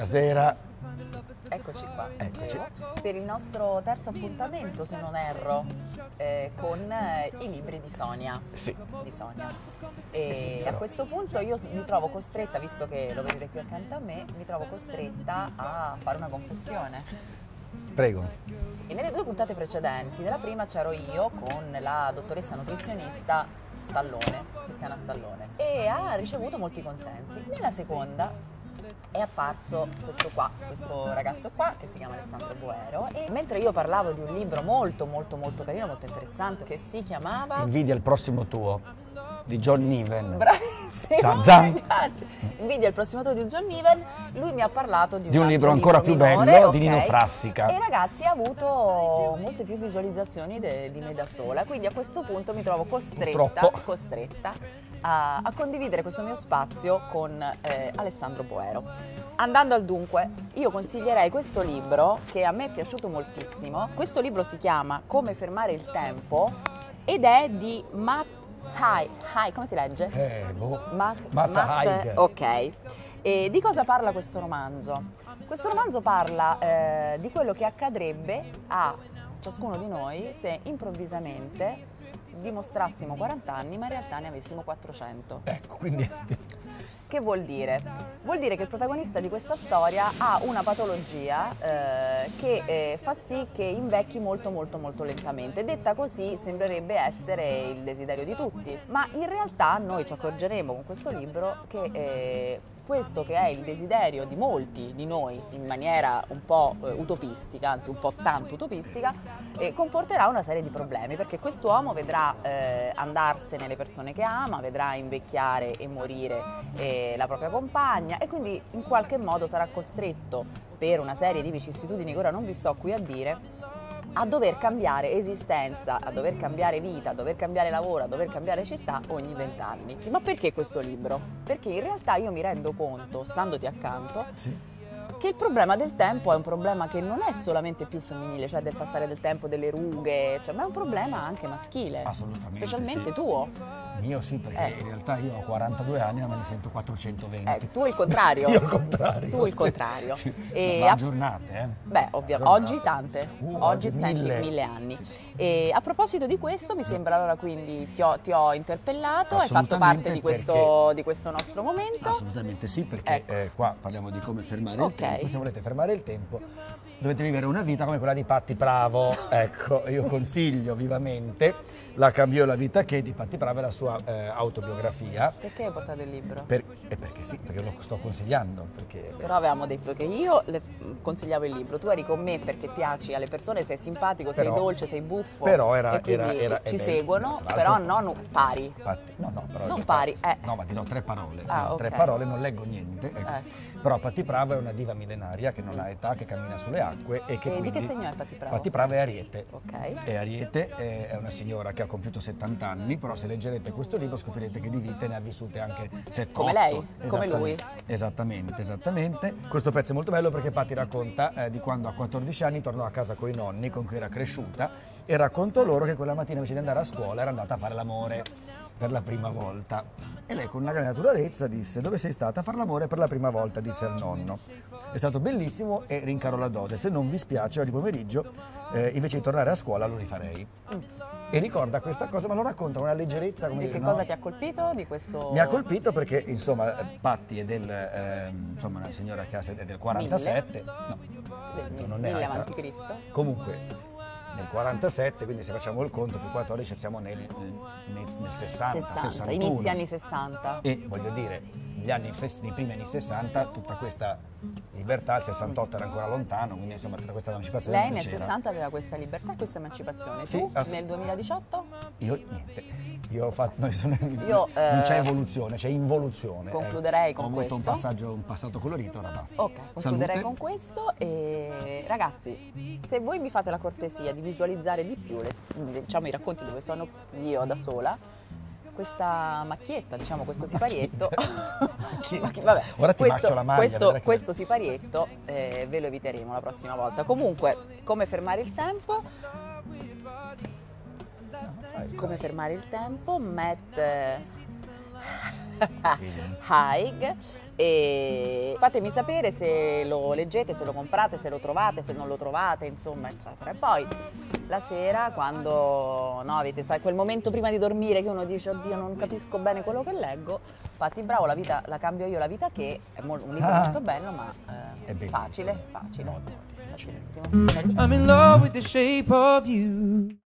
stasera. Eccoci qua. Eccoci. Per il nostro terzo appuntamento, se non erro, con i libri di Sonia. Sì. Di Sonia. E a questo punto io mi trovo costretta, visto che lo vedete qui accanto a me, mi trovo costretta a fare una confessione. Prego. E nelle 2 puntate precedenti, nella prima c'ero io con la dottoressa nutrizionista Stallone, Tiziana Stallone, e ha ricevuto molti consensi. Nella seconda è apparso questo ragazzo qua che si chiama Alessandro Boero, e mentre io parlavo di un libro molto carino, molto interessante, che si chiamava Invidia il prossimo tuo, di John Niven. Bravissimo, Zan zan. grazie. Invidia il prossimo tuo di John Niven. Lui mi ha parlato di un libro altro ancora più minore, bello, ok. di Nino Frassica. E ragazzi, ha avuto molte più visualizzazioni di me da sola, quindi a questo punto mi trovo costretta a condividere questo mio spazio con Alessandro Boero. Andando al dunque, io consiglierei questo libro che a me è piaciuto moltissimo. Questo libro si chiama Come fermare il tempo ed è di Matt Haig, come si legge? Matt Haig. Ok. E di cosa parla questo romanzo? Questo romanzo parla di quello che accadrebbe a ciascuno di noi se improvvisamente dimostrassimo 40 anni ma in realtà ne avessimo 400. Ecco, quindi... Che vuol dire? Vuol dire che il protagonista di questa storia ha una patologia che fa sì che invecchi molto lentamente. Detta così sembrerebbe essere il desiderio di tutti, ma in realtà noi ci accorgeremo con questo libro che questo che è il desiderio di molti di noi in maniera un po' utopistica, anzi un po' tanto utopistica, comporterà una serie di problemi, perché quest'uomo vedrà andarsene le persone che ama, vedrà invecchiare e morire la propria compagna, e quindi in qualche modo sarà costretto, per una serie di vicissitudini che ora non vi sto qui a dire, a dover cambiare esistenza, a dover cambiare vita, a dover cambiare lavoro, a dover cambiare città ogni 20 anni. Ma perché questo libro? Perché in realtà io mi rendo conto, standoti accanto, Sì. che il problema del tempo è un problema che non è solamente più femminile, cioè del passare del tempo, delle rughe, ma è un problema anche maschile. Assolutamente, specialmente sì. tuo. Mio sì, perché in realtà io ho 42 anni ma me ne sento 420. Tu il contrario. Io il contrario. Tu il contrario. Sì. E Ma giornate, Beh, oggi tante. Oggi senti 1000. 1000 anni. Sì. E a proposito di questo, mi sembra allora quindi ti ho interpellato, hai fatto Assolutamente, parte di questo nostro momento. Assolutamente sì, perché Ecco. qua parliamo di come fermare Ok. il tempo. Se volete fermare il tempo dovete vivere una vita come quella di Patti Pravo. Ecco, io consiglio vivamente La cambiò la vita che di Patti Pravo è la sua autobiografia. Perché hai portato il libro? Perché sì, perché lo sto consigliando. Però avevamo detto che io consigliavo il libro, tu eri con me perché piaci alle persone, sei simpatico, sei dolce, sei buffo. Però e quindi ci seguono, però non pari. No, però non pari. No, ma dirò 3 parole. Ah, Tre ok. parole, non leggo niente. Ecco. Però Patti Pravo è una diva millenaria che non ha età, che cammina sulle acque e che di quindi... che segno è Patti Pravo? Patti Pravo è Ariete. Ok. E Ariete è una signora che ha compiuto 70 anni, però se leggerete questo libro scoprirete che di vite ne ha vissute anche 7. Come lei, come lui. Esattamente. Questo pezzo è molto bello perché Patti racconta di quando a 14 anni tornò a casa con i nonni con cui era cresciuta e raccontò loro che quella mattina invece di andare a scuola era andata a fare l'amore per la prima volta. E lei con una grande naturalezza disse: dove sei stata a fare l'amore per la prima volta? Disse al nonno. È stato bellissimo e rincarò la dose. Se non vi spiace, oggi pomeriggio invece di tornare a scuola lo rifarei. E ricorda questa cosa, ma lo racconta con una leggerezza. Come E dire, che cosa ti ha colpito di questo? Mi ha colpito perché, insomma, Patti è insomma, una signora che è del 47. Non è 1000 alta. avanti Cristo. Comunque, nel 47, quindi se facciamo il conto, più 14 siamo nel 60, 61. Inizi anni 60. E voglio dire, i primi anni 60, tutta questa libertà, il 68 era ancora lontano, quindi insomma tutta questa emancipazione. Lei nel 60 aveva questa libertà e questa emancipazione. Sì, tu nel 2018? Io niente. Io ho fatto. Non c'è evoluzione, c'è involuzione. Concluderei con ho questo. Ho avuto un passato colorito, ora basta. Ok, concluderei con questo e ragazzi, se voi mi fate la cortesia di visualizzare di più diciamo i racconti dove sono io da sola, questa macchietta, diciamo questo siparietto, vabbè, ora ti macchio la maglia, questo siparietto ve lo eviteremo la prossima volta. Comunque, come fermare il tempo? Come fermare il tempo? Matt Haig, e fatemi sapere se lo leggete, se lo comprate, se lo trovate, se non lo trovate, insomma, eccetera. E poi la sera, quando avete quel momento prima di dormire che uno dice oddio non capisco bene quello che leggo, Patti Bravo, La vita la cambio io, la vita che è un libro molto bello, ma è facile, facilissimo. I'm in love with the shape of you.